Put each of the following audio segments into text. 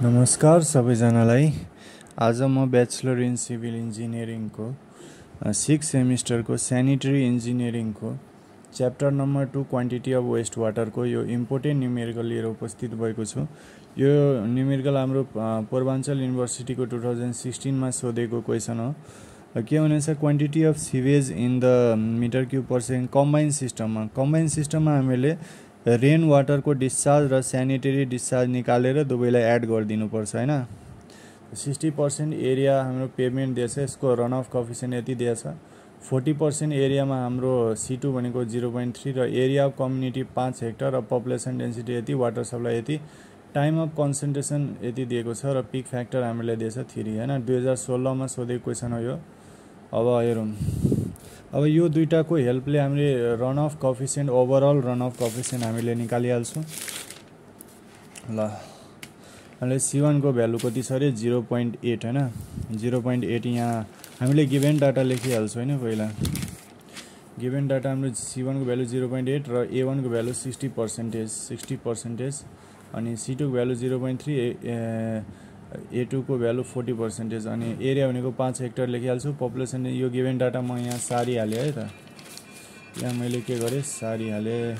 नमस्कार सबैजनालाई। आज म ब्याचलर इन सिभिल इन्जिनियरिङको 6 सेमिस्टरको स्यानिटरी इन्जिनियरिङको chapter number 2 quantity of waste वाटरको यो इम्पोर्टेन्ट न्युमेरिकल लिएर उपस्थित भएको छु। यो न्युमेरिकल हाम्रो पूर्वाञ्चल युनिभर्सिटीको 2016 मा सोधेको क्वेसन हो। के भनेछ, quantity of sewage in the metre cube per second combine सिस्टममा हामीले रेन वाटरको डिस्चार्ज र स्यानिटरी डिस्चार्ज निकालेर दुवैलाई एड गरिदिनु पर्छ हैन। 60% एरिया हाम्रो पेभमेन्ट दिएछ, यसको रन अफ कोएफिसिएन्ट यति दिएछ। 40% एरियामा हाम्रो C2 भनेको 0.3 र एरिया अफ कम्युनिटी 5 हेक्टर र पपुलेसन डेन्सिटी यति, वाटर सप्लाई यति, टाइम अफ कन्सन्ट्रेसन यति दिएको छ र पिक फ्याक्टर हामीले दिएछ 3 हैन। 2016 मा सोधेको क्वेसन हो यो। अब हेरौँ, अब यो दुईटाको हेल्पले हामीले runoff coefficient, overall runoff coefficient हामीले निकालिहाल्छौँ। ल हामीले C1 को भ्यालु कति छ रे, 0.8 हैन। 0.8 यहाँ हामीले गिभन डाटा लेखिहाल्छौँ हैन। पहिला गिभन डाटा हाम्रो C1 को भ्यालु 0.8 र A1 को भ्यालु 60% अनि C2 को भ्यालु 0.3, A2 को भ्यालु 40% अनि एरिया भनेको 5 हेक्टर लेखिहाल्छु। पपुलेसन यो गिभन डाटा म यहाँ सारिहालेँ है त। यहाँ मैले के गरेँ, सारिहालेँ।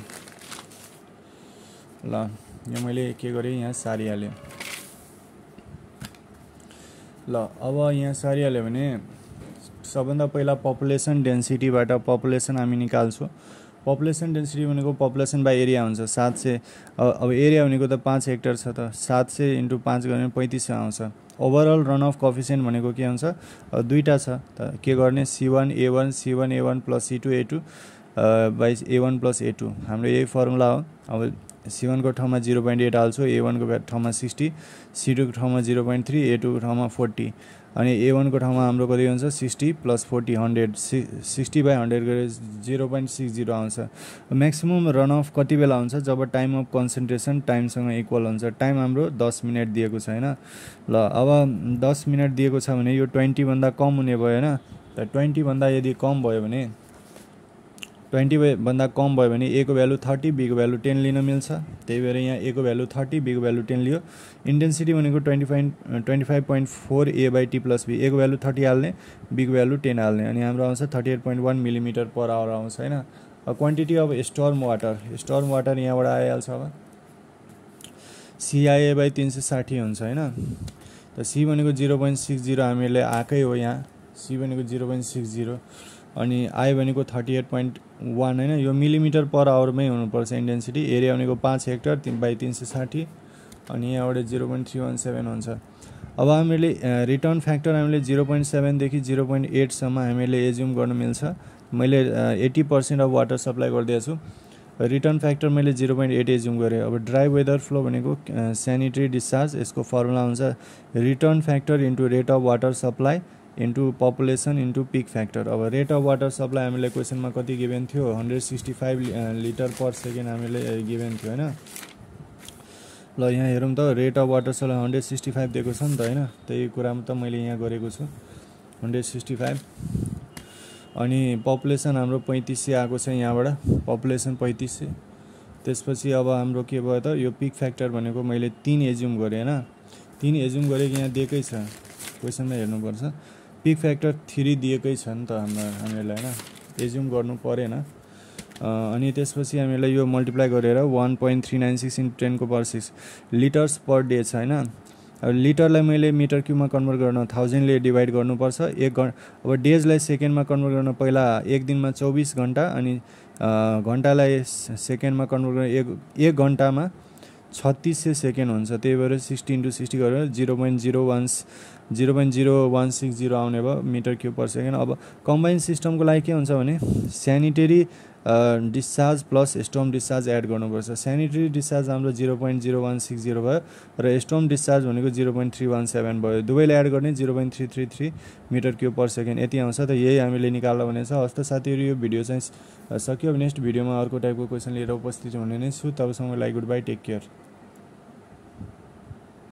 ल यहाँ मैले के गरेँ, यहाँ सारिहालेँ। ल अब यहाँ सारिहाल्यो भने सबभन्दा पहिला पपुलेसन डेन्सिटीबाट पपुलेसन हामी निकाल्छौँ। पपुलेसन डेन्सिटी भनेको पपुलेसन बाई एरिया हुन्छ। 700, अब एरिया भनेको त 5 हेक्टर छ त 700 × 5 गर्ने 3500 आउँछ। ओभरअल रन अफ कोएफिसिएन्ट भनेको के हुन्छ, दुईटा छ त के गर्ने, C1 A1 plus C2 A2 by A1 plus A2, हाम्रो यही फर्मुला हो। अब C1 को ठाउँमा 0.8 हाल्छु, A1 को ठाउँमा 60, C2 को ठाउँमा 0.3, A2 को ठाउँमा 40 अनि A1 को ठाउँमा हाम्रो कति हुन्छ, 60 प्लस 40 100, 60 बाई 100 गरे 0.60 आउँछ। म्याक्सिमम रन अफ कति बेला हुन्छ, जब टाइम अफ कन्सन्ट्रेसन टाइमसँग इक्वल हुन्छ। टाइम हाम्रो 10 मिनट दिएको छ हैन। ल अब 10 मिनट दिएको छ भने यो 20 भन्दा कम हुने भयो हैन। त 20 भन्दा यदि कम भयो भने, 20 भन्दा कम भयो भने A को भ्यालु 30, B को भ्यालु 10 लिन मिल्छ। त्यही भएर यहाँ A को भ्यालु 30, B को भ्यालु 10 लियो। इन्टेन्सिटी भनेको 25.4 A by T plus B, A को भ्यालु 30 हाल्ने, B को भ्यालु 10 हाल्ने अनि हाम्रो आउँछ 38.1 मिलिमिटर पर आवर आउँछ हैन। अब क्वान्टिटी अफ स्टर्म वाटर यहाँबाट आइहाल्छ। अब CIA बाई 360 हुन्छ हैन। त C भनेको 0.60 हामीले आकै हो यहाँ, C भनेको 0.60 अनि I भनेको 38.1 हैन। यो मिलिमिटर पर आवरमै हुनुपर्छ इन्टेन्सिटी। एरिया भनेको 5 हेक्टर बाई 360 अनि यहाँबाट 0.317 हुन्छ। अब हामीले रिटर्न फ्याक्टर हामीले 0.7 देखि 0.8 सम्म हामीले एज्युम गर्न मिल्छ। मैले 80% अफ वाटर सप्लाई गरिदिएको छु। रिटर्न फ्याक्टर मैले 0.8 एज्युम गरेँ। अब ड्राई वेदर फ्लो भनेको स्यानिटरी डिस्चार्ज, यसको फर्मुला हुन्छ return factor into rate of water supply into population into peak factor. अब रेट अफ वाटर सप्लाई हामीले क्वेसनमा कति गिभन थियो, 165 लिटर पर सेकेन्ड हामीले गिभन थियो हैन। ल यहाँ हेरौँ त, रेट अफ वाटर सप्लाई 165 दिएको छ नि त हैन। त्यही कुरामा त मैले यहाँ गरेको छु 165 अनि पपुलेसन हाम्रो 3500 आएको छ यहाँबाट, पपुलेसन 3500। त्यसपछि अब हाम्रो के भयो त, यो पिक फ्याक्टर भनेको मैले 3 एज्युम गरेँ हैन। 3 एज्युम गरेँ, यहाँ दिएकै छ क्वेसनमा हेर्नुपर्छ। पिक फ्याक्टर 3 दिएकै छ नि त हामीलाई हैन, एज्युम गर्नु परेन। अनि त्यसपछि हामीलाई यो मल्टिप्लाई गरेर 1.396 × 10⁻⁶ लिटर्स पर डे छ हैन। अब लिटरलाई मैले मिटर क्युबमा कन्भर्ट गर्न 1000 ले डिभाइड गर्नुपर्छ। अब डेजलाई सेकेन्डमा कन्भर्ट गर्न पहिला एक दिनमा 24 घण्टा अनि घण्टालाई सेकेन्डमा कन्भर्ट गर्न एक घण्टामा 3600 सेकेन्ड हुन्छ। त्यही भएर 60 × 60 गरेर 0.0160 आउने भयो मिटर क्युब पर सेकेन्ड। अब कम्बाइन सिस्टमको लागि के हुन्छ भने sanitary discharge plus storm discharge add गर्नुपर्छ। स्यानिटरी डिस्चार्ज हाम्रो 0.0160 भयो र स्टर्म डिस्चार्ज भनेको 0.317 भयो। दुवैले एड गर्ने 0.333 मिटर क्युब पर सेकेन्ड यति आउँछ। त यही हामीले निकाल्न भनेको छ। हस्त साथीहरू, यो भिडियो चाहिँ सक्यो। नेक्स्ट भिडियोमा अर्को टाइपको क्वेसन लिएर उपस्थित हुने नै छु। तबसम्मलाई गुड बाई, टेक केयर।